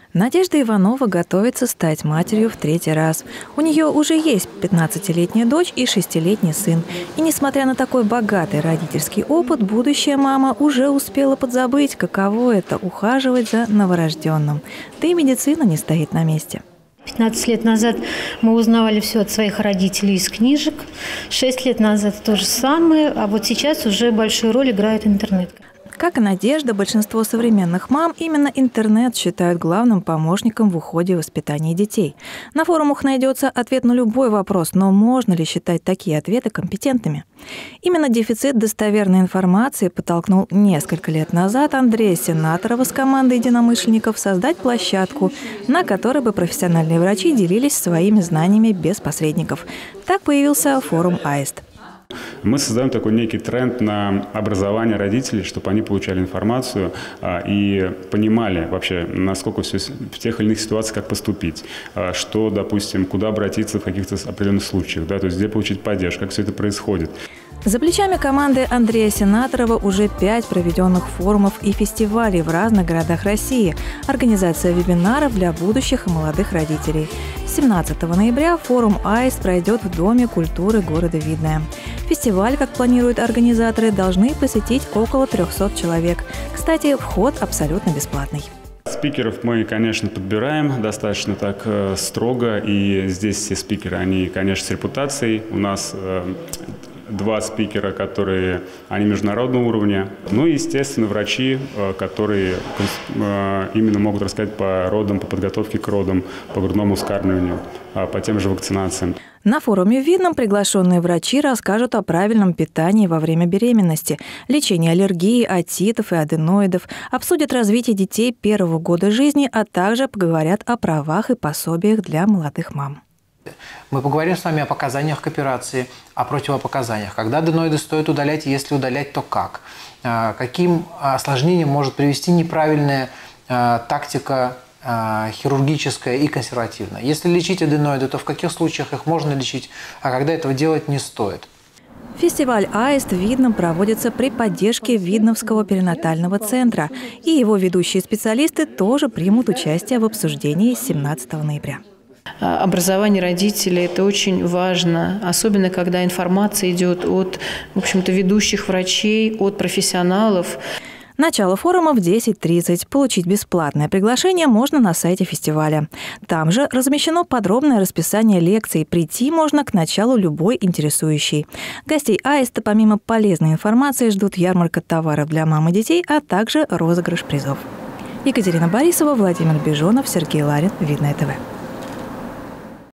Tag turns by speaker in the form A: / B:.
A: Надежда Иванова готовится стать матерью в 3-й раз. У нее уже есть 15-летняя дочь и 6-летний сын. И несмотря на такой богатый родительский опыт, будущая мама уже успела подзабыть, каково это – ухаживать за новорожденным. Да и медицина не стоит на месте.
B: 15 лет назад мы узнавали все от своих родителей из книжек. 6 лет назад то же самое, а вот сейчас уже большую роль играет интернет.
A: Как и Надежда, большинство современных мам именно интернет считают главным помощником в уходе и воспитании детей. На форумах найдется ответ на любой вопрос, но можно ли считать такие ответы компетентными? Именно дефицит достоверной информации подтолкнул несколько лет назад Андрея Сенаторова с командой единомышленников создать площадку, на которой бы профессиональные врачи делились своими знаниями без посредников. Так появился форум «Аист».
C: Мы создаем такой некий тренд на образование родителей, чтобы они получали информацию и понимали вообще, насколько все в тех или иных ситуациях, как поступить, что, допустим, куда обратиться в каких-то определенных случаях, да, то есть где получить поддержку, как все это происходит.
A: За плечами команды Андрея Сенаторова уже 5 проведенных форумов и фестивалей в разных городах России, организация вебинаров для будущих и молодых родителей. 17 ноября форум «Аист» пройдет в Доме культуры города Видное. Фестиваль, как планируют организаторы, должны посетить около 300 человек. Кстати, вход абсолютно бесплатный.
C: Спикеров мы, конечно, подбираем достаточно так строго, и здесь все спикеры, они, конечно, с репутацией. У нас 2 спикера, они международного уровня. Ну и, естественно, врачи, которые именно могут рассказать по родам, по подготовке к родам, по грудному вскармливанию, по тем же вакцинациям.
A: На форуме в Видном приглашенные врачи расскажут о правильном питании во время беременности, лечении аллергии, отитов и аденоидов, обсудят развитие детей 1-го года жизни, а также поговорят о правах и пособиях для молодых мам.
D: Мы поговорим с вами о показаниях к операции, о противопоказаниях. Когда аденоиды стоит удалять, и если удалять, то как? Каким осложнениям может привести неправильная тактика хирургическая и консервативная? Если лечить аденоиды, то в каких случаях их можно лечить, а когда этого делать не стоит?
A: Фестиваль «Аист» в Видном проводится при поддержке Видновского перинатального центра, и его ведущие специалисты тоже примут участие в обсуждении 17 ноября.
E: Образование родителей – это очень важно, особенно когда информация идет от, в общем-то, ведущих врачей, от профессионалов.
A: Начало форума в 10:30. Получить бесплатное приглашение можно на сайте фестиваля. Там же размещено подробное расписание лекций. Прийти можно к началу любой интересующий. Гостей «Аиста» помимо полезной информации ждут ярмарка товаров для мам и детей, а также розыгрыш призов. Екатерина Борисова, Владимир Бежонов, Сергей Ларин, Видное ТВ.